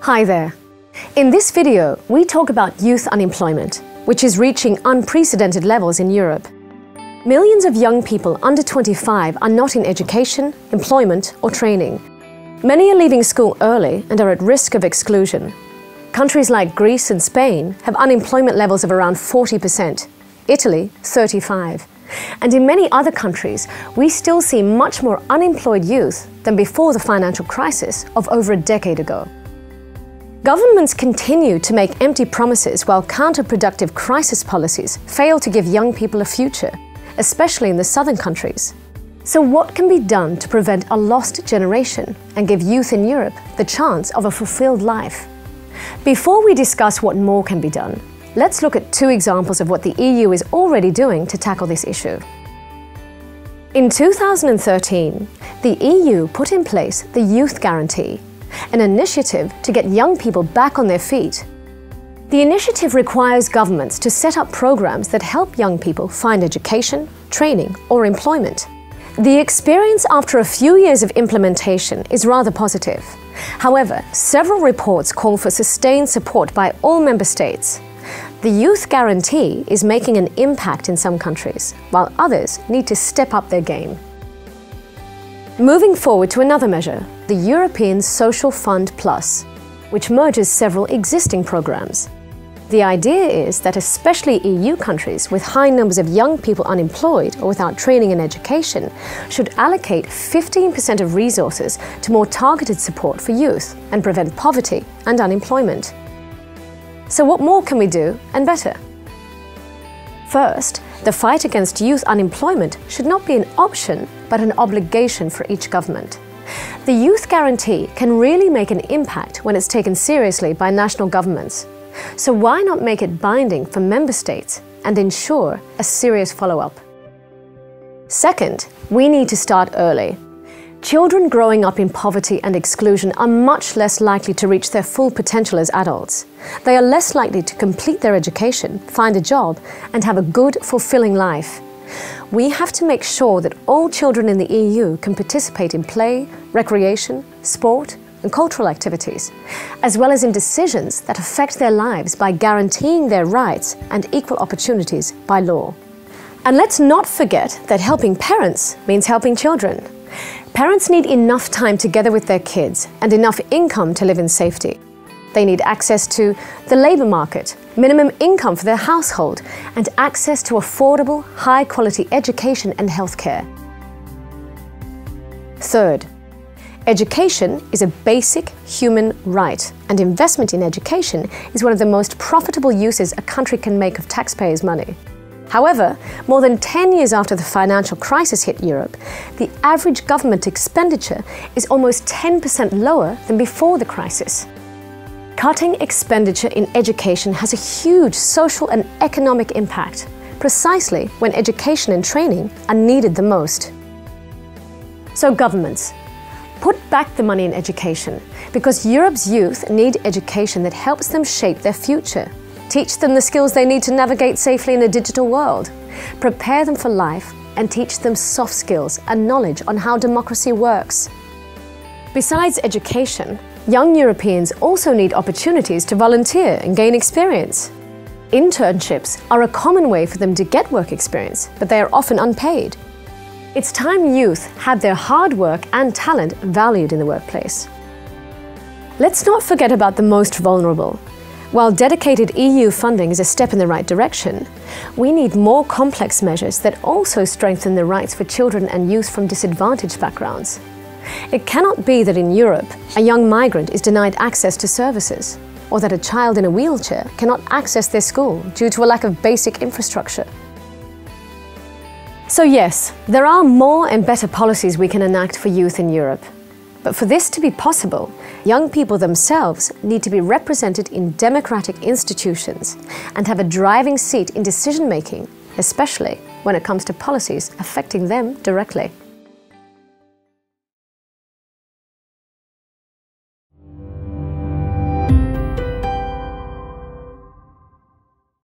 Hi there. In this video, we talk about youth unemployment, which is reaching unprecedented levels in Europe. Millions of young people under 25 are not in education, employment, or training. Many are leaving school early and are at risk of exclusion. Countries like Greece and Spain have unemployment levels of around 40%, Italy 35%. And in many other countries, we still see much more unemployed youth than before the financial crisis of over a decade ago. Governments continue to make empty promises while counterproductive crisis policies fail to give young people a future, especially in the southern countries. So what can be done to prevent a lost generation and give youth in Europe the chance of a fulfilled life? Before we discuss what more can be done, let's look at two examples of what the EU is already doing to tackle this issue. In 2013, the EU put in place the Youth Guarantee, an initiative to get young people back on their feet. The initiative requires governments to set up programs that help young people find education, training, or employment. The experience after a few years of implementation is rather positive. However, several reports call for sustained support by all member states. The Youth Guarantee is making an impact in some countries, while others need to step up their game. Moving forward to another measure, the European Social Fund Plus, which merges several existing programs. The idea is that especially EU countries with high numbers of young people unemployed or without training and education should allocate 15% of resources to more targeted support for youth and prevent poverty and unemployment. So what more can we do and better? First, the fight against youth unemployment should not be an option, but an obligation for each government. The Youth Guarantee can really make an impact when it's taken seriously by national governments. So why not make it binding for member states and ensure a serious follow-up? Second, we need to start early. Children growing up in poverty and exclusion are much less likely to reach their full potential as adults. They are less likely to complete their education, find a job, and have a good, fulfilling life. We have to make sure that all children in the EU can participate in play, recreation, sport, and cultural activities, as well as in decisions that affect their lives by guaranteeing their rights and equal opportunities by law. And let's not forget that helping parents means helping children. Parents need enough time together with their kids and enough income to live in safety. They need access to the labour market, minimum income for their household, and access to affordable, high-quality education and healthcare. Third, education is a basic human right, and investment in education is one of the most profitable uses a country can make of taxpayers' money. However, more than 10 years after the financial crisis hit Europe, the average government expenditure is almost 10% lower than before the crisis. Cutting expenditure in education has a huge social and economic impact, precisely when education and training are needed the most. So governments, put back the money in education, because Europe's youth need education that helps them shape their future. Teach them the skills they need to navigate safely in a digital world. Prepare them for life and teach them soft skills and knowledge on how democracy works. Besides education, young Europeans also need opportunities to volunteer and gain experience. Internships are a common way for them to get work experience, but they are often unpaid. It's time youth had their hard work and talent valued in the workplace. Let's not forget about the most vulnerable. While dedicated EU funding is a step in the right direction, we need more complex measures that also strengthen the rights for children and youth from disadvantaged backgrounds. It cannot be that in Europe, a young migrant is denied access to services, or that a child in a wheelchair cannot access their school due to a lack of basic infrastructure. So yes, there are more and better policies we can enact for youth in Europe. But for this to be possible, young people themselves need to be represented in democratic institutions and have a driving seat in decision-making, especially when it comes to policies affecting them directly.